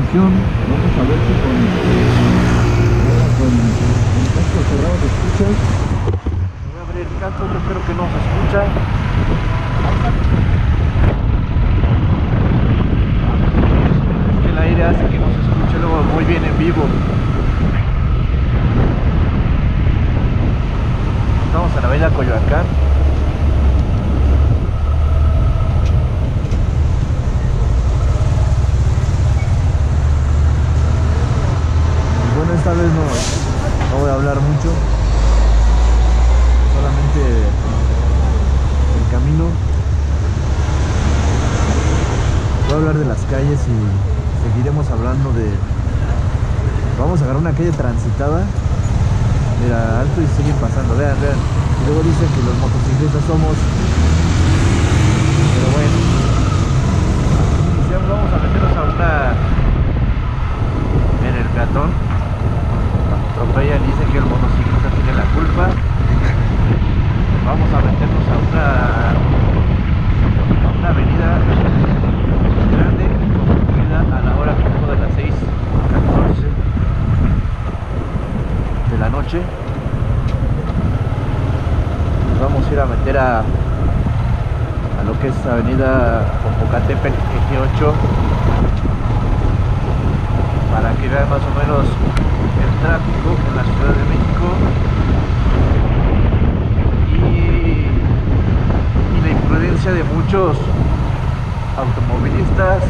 Hyundai. Vamos a ver si con el casco cerrado te escuchas. Voy a abrir el casco, yo creo que no se escucha. Es que el aire hace que no se escuche luego muy bien en vivo. Estamos en la avenida Coyoacán. Bueno, esta vez no voy a hablar mucho, solamente el camino. Voy a hablar de las calles y seguiremos hablando de... Vamos a agarrar una calle transitada. Mira, alto y siguen pasando, vean. Y luego dicen que los motociclistas somos... Pero bueno. Ya vamos a meternos a una... En el peatón. Atropellan y dicen que el motociclista tiene la culpa. Vamos a meternos a una avenida grande concluida a la hora como de las 6:14 de la noche. Nos vamos a ir a meter a lo que es avenida Popocatépetl, eje 8, para que vean más o menos el tráfico en la Ciudad de México y la imprudencia de muchos automovilistas,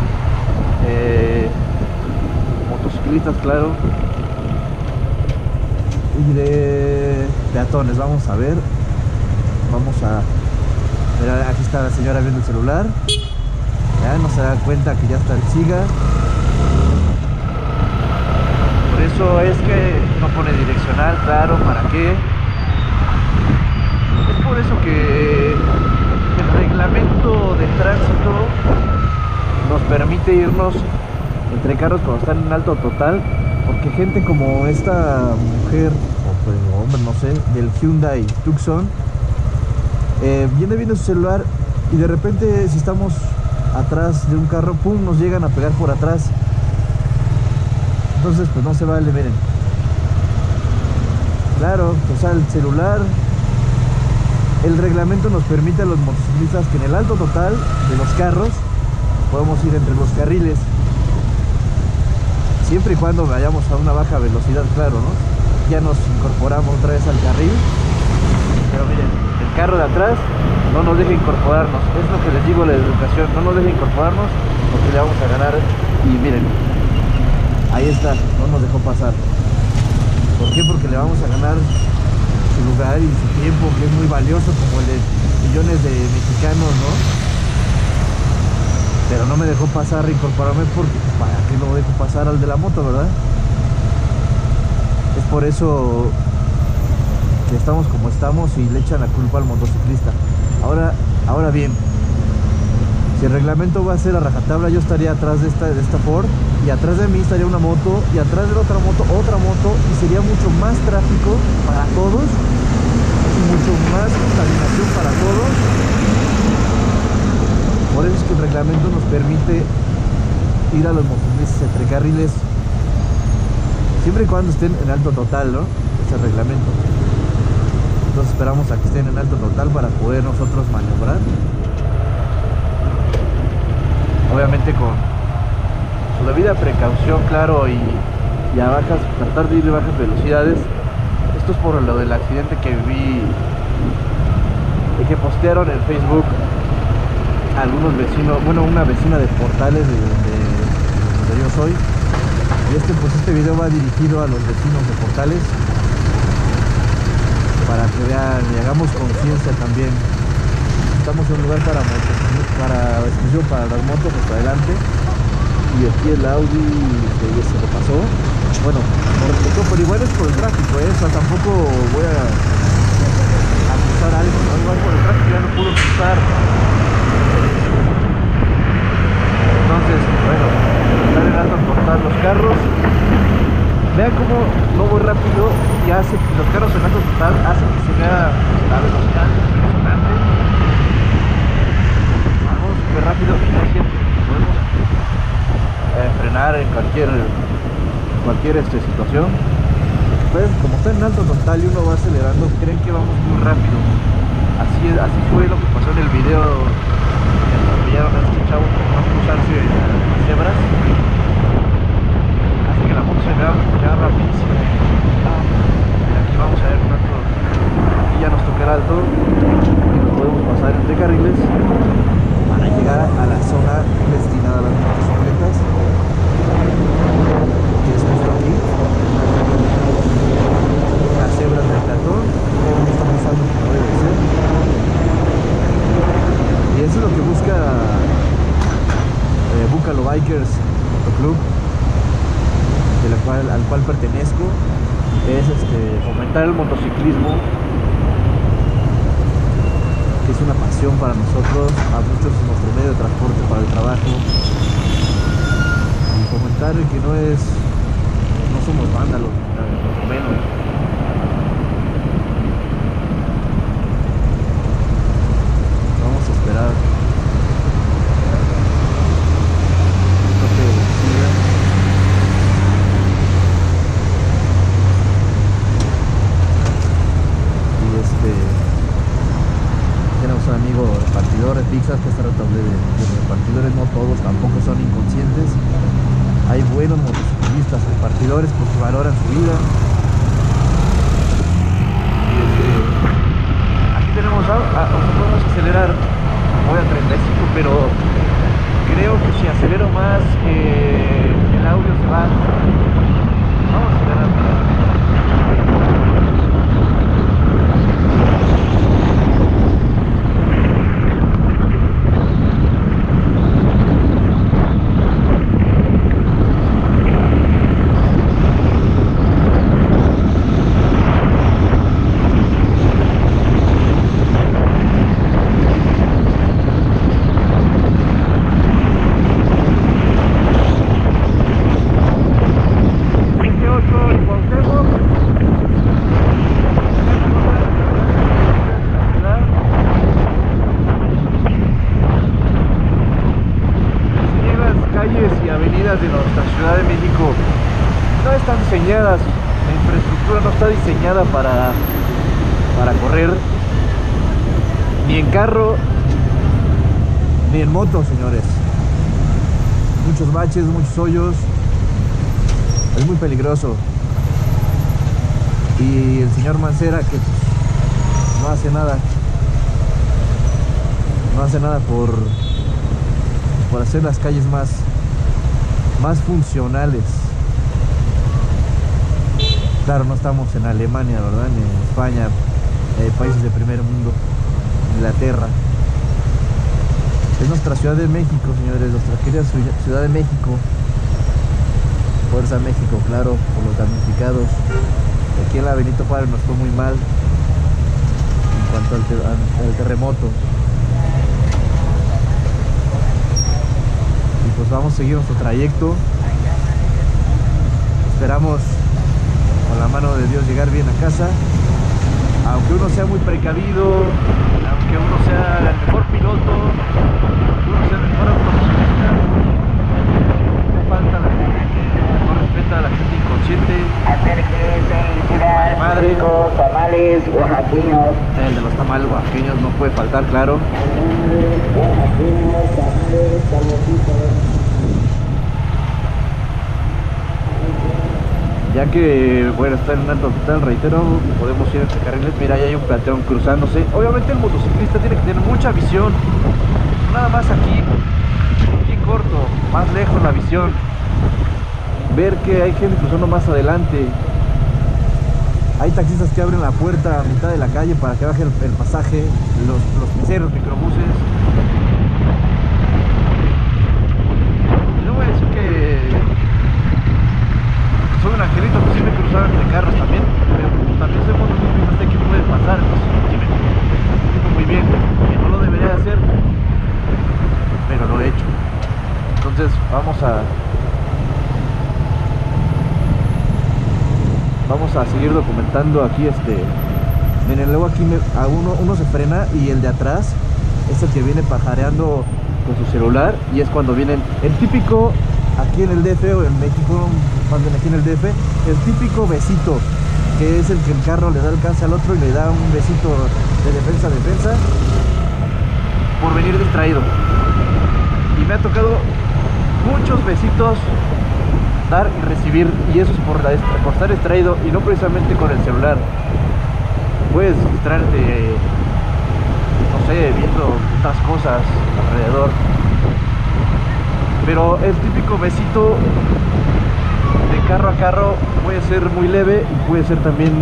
motociclistas, claro, Y de peatones, vamos a ver. Mira, aquí está la señora viendo el celular. Ya no se da cuenta que ya está el siga. por eso es que no pone direccional, claro, ¿para qué? Es por eso que el reglamento de tránsito nos permite irnos entre carros cuando están en alto total, Porque gente como esta mujer, o pues, hombre, no sé, del Hyundai Tucson, viene viendo su celular y de repente, si estamos atrás de un carro, pum, nos llegan a pegar por atrás. Entonces, pues no se vale, miren. Claro, o sea, el celular, el reglamento nos permite a los motociclistas que en el alto total de los carros podemos ir entre los carriles. Siempre y cuando vayamos a una baja velocidad, claro, ¿no? Ya nos incorporamos otra vez al carril. pero miren, el carro de atrás no nos deja incorporarnos, es lo que les digo la educación, no nos deja incorporarnos porque le vamos a ganar. Y miren, Ahí está, no nos dejó pasar. ¿Por qué? Porque le vamos a ganar su lugar y su tiempo, que es muy valioso, como el de millones de mexicanos, ¿no? Pero no me dejó pasar, reincorporarme, porque ¿para qué lo dejo pasar al de la moto, verdad? Es por eso que estamos como estamos y le echan la culpa al motociclista. Ahora bien, si el reglamento va a ser a rajatabla, yo estaría atrás de esta Ford, y atrás de mí estaría una moto, y atrás de la otra moto, y sería mucho más tráfico para todos, y mucho más contaminación para todos. Por eso es que el reglamento nos permite ir a los motociclistas entre carriles, siempre y cuando estén en alto total, ¿no? Es el reglamento. Entonces esperamos a que estén en alto total para poder nosotros maniobrar. obviamente con su debida precaución, claro, y a tratar de ir a bajas velocidades. Esto es por lo del accidente que vi, de que postearon en Facebook algunos vecinos, bueno, una vecina de Portales, de donde yo soy. Y este video va dirigido a los vecinos de Portales, para que vean y hagamos conciencia también. Estamos en un lugar exclusivo para las motos hasta adelante, y aquí el Audi que ya se lo pasó, bueno, pero igual es por el tráfico, o sea, tampoco voy a acusar algo, ¿no? Igual por el tráfico ya no pudo cruzar. Entonces, bueno, están en alto cortar los carros. Vean cómo no voy rápido y hace que los carros en alto total hacen que se vea la velocidad impresionante. Vamos súper rápido y no siempre podemos frenar en cualquier situación. Pues como está en alto total y uno va acelerando, creen que vamos muy rápido. Así fue lo que pasó en el video que atropellaron a este chavo por no cruzarse las cebras. Así que la moto se vea ya rapidísimo. Aquí vamos a ver cuánto. Aquí ya nos toca el alto y nos podemos pasar entre carriles para llegar a la zona destinada a las motocicletas, que es justo aquí. Las cebras del peatón, todo está pasando como debe ser. Y eso es lo que busca Búcalo Bikers Motoclub, al cual pertenezco, es fomentar el motociclismo, que es una pasión para nosotros. A muchos es nuestro medio de transporte para el trabajo, y fomentar que no somos vándalos, mucho menos. Vamos a esperar. Tenemos un amigo repartidor de pizzas que está tratando de repartidores, no todos tampoco son inconscientes. Hay buenos motociclistas repartidores porque valoran su vida. Aquí tenemos podemos acelerar. Voy a 35, pero creo que si acelero más el audio se va. Vamos a acelerar. De nuestra Ciudad de México no están diseñadas, la infraestructura no está diseñada para correr ni en carro ni en moto, señores. Muchos baches, muchos hoyos, es muy peligroso. Y el señor Mancera, que no hace nada por hacer las calles más funcionales. Claro, no estamos en Alemania, ¿verdad? Ni en España, países de primer mundo, Inglaterra. Es nuestra Ciudad de México, señores, nuestra querida Ciudad de México. Fuerza México, claro, por los damnificados. Aquí en la Benito Juárez nos fue muy mal en cuanto al terremoto. Pues vamos a seguir nuestro trayecto. Esperamos con la mano de Dios llegar bien a casa. Aunque uno sea muy precavido, aunque uno sea el mejor piloto, aunque uno sea el mejor automovilista, no falta la gente que no respeta a la gente inconsciente. Madre, tamales oaxaqueños. El de los tamales oaxaqueños no puede faltar, claro. Ya que, bueno, está en un alto total, reitero, podemos ir entre carriles. Mira, ahí hay un peatón cruzándose. Obviamente el motociclista tiene que tener mucha visión. Nada más aquí corto, más lejos la visión. Ver que hay gente cruzando más adelante. Hay taxistas que abren la puerta a mitad de la calle para que baje el pasaje. Los peceros, microbuses. Yo voy a decir que soy un angelito, que sí me cruzaron entre carros también, pero también soy motociclista, sé que puede pasar, entonces sí me entiendo muy bien que no lo debería hacer, pero lo he hecho. Entonces vamos a seguir documentando aquí. Miren, luego aquí uno se frena y el de atrás es el que viene pajareando con su celular, y es cuando vienen el típico aquí en el DF o en México, más bien aquí en el DF, el típico besito, que es el que el carro le da alcance al otro y le da un besito de defensa a defensa por venir distraído. Y me ha tocado muchos besitos dar y recibir, y eso es por estar distraído y no precisamente con el celular. Puedes distraerte, no sé, viendo otras cosas alrededor, pero el típico besito de carro a carro puede ser muy leve y puede ser también,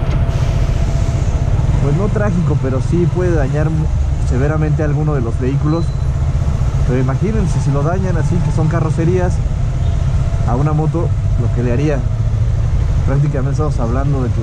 pues no trágico, pero sí puede dañar severamente a alguno de los vehículos. Pero imagínense si lo dañan así, que son carrocerías, a una moto, lo que le haría. Prácticamente estamos hablando de que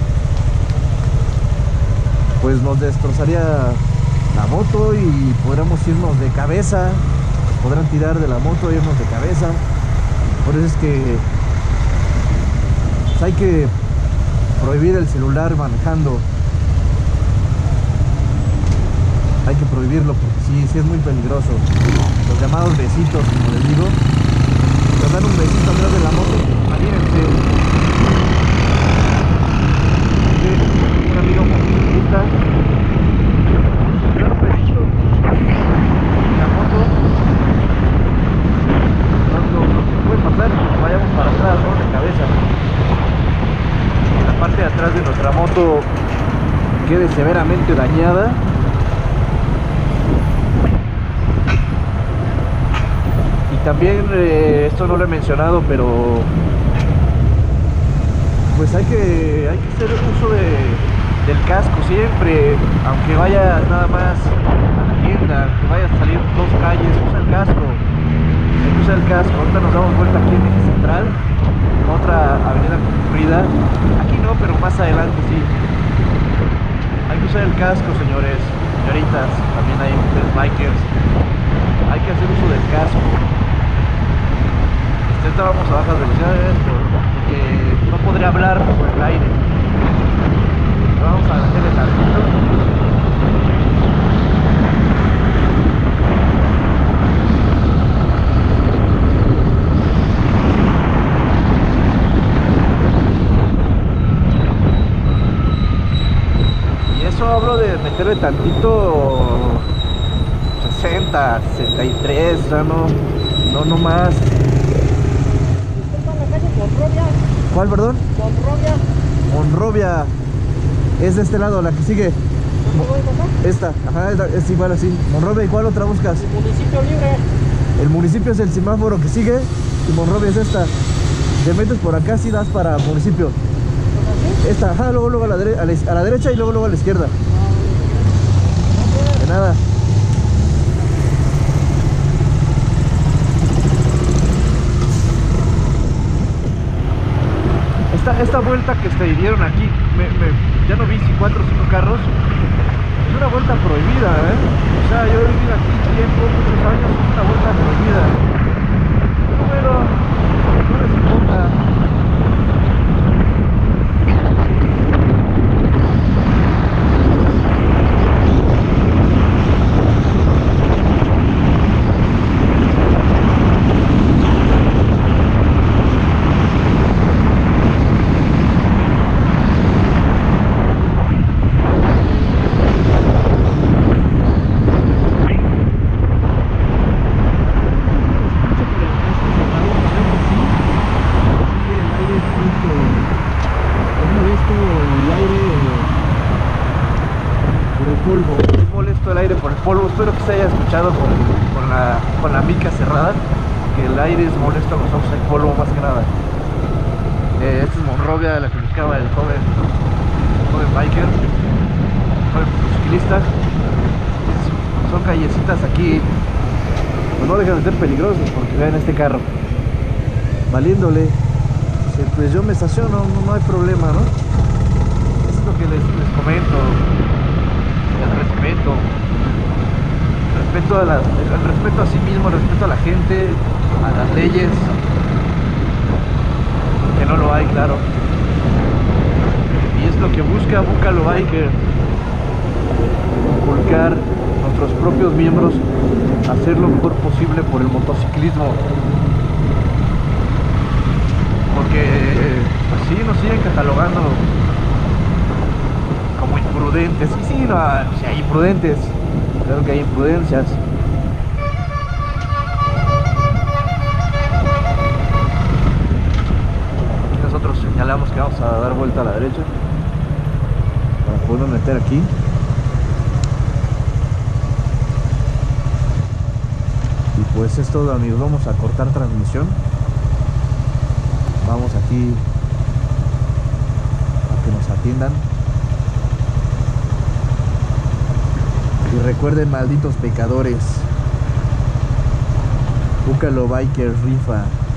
pues nos destrozaría la moto y podríamos irnos de cabeza, podrán tirar de la moto e irnos de cabeza. Por eso es que pues, hay que prohibir el celular manejando. Hay que prohibirlo porque sí es muy peligroso. Los llamados besitos, como les digo, nos dan un besito atrás de la moto, imagínense. Un amigo motociclista me da un besito en la moto. Lo que puede pasar es que vayamos para atrás, ¿no? De cabeza. La parte de atrás de nuestra moto quede severamente dañada. También esto no lo he mencionado, pero pues hay que hacer uso del casco siempre, aunque vaya nada más a la tienda, que vaya a salir 2 calles, usa el casco. Hay que usar el casco. Ahorita nos damos vuelta aquí en Eje Central, otra avenida concurrida. Aquí no, pero más adelante sí. Hay que usar el casco, señores, señoritas, también hay ustedes bikers. Hay que hacer uso del casco. Ahorita vamos a bajas velocidades porque no podré hablar por el aire. Vamos a meterle tantito. Y eso hablo de meterle tantito, 60, 63, o sea, no más. ¿Cuál, perdón? Monrovia. Monrovia. Es de este lado, la que sigue. Esta, ajá, es igual así. Monrovia, ¿y cuál otra buscas? El municipio libre. El municipio es el semáforo que sigue y Monrovia es esta. Te metes por acá, si das para municipio. Esta, ajá, luego a la derecha y luego a la izquierda. De nada. Esta vuelta que se dieron aquí, ya no vi si 4 o 5 carros, es una vuelta prohibida, ¿eh? O sea, yo he vivido aquí tiempo, muchos años, es una vuelta prohibida. Pero bueno, no les importa. Es molesto el aire por el polvo. Espero que se haya escuchado con la mica cerrada, que el aire es molesto a los ojos, el polvo más que nada. Esta es Monrovia, la que buscaba el joven biker, joven ciclista. Son callecitas aquí, pues no dejan de ser peligrosas, porque vean este carro valiéndole. Pues yo me estaciono, no hay problema, ¿no? Eso es lo que les comento. El respeto a sí mismo, el respeto a la gente, a las leyes, que no lo hay, claro. Y es lo que busca Búcalo Biker, inculcar a nuestros propios miembros, hacer lo mejor posible por el motociclismo. porque pues sí, nos siguen catalogando como imprudentes. Y sí, no, sí hay imprudentes, claro que hay imprudencias. Aquí nosotros señalamos que vamos a dar vuelta a la derecha para podernos meter aquí. Y pues es todo, amigos, vamos a cortar transmisión. Vamos aquí a que nos atiendan. Y recuerden, malditos pecadores, Búcalo Bikers rifa.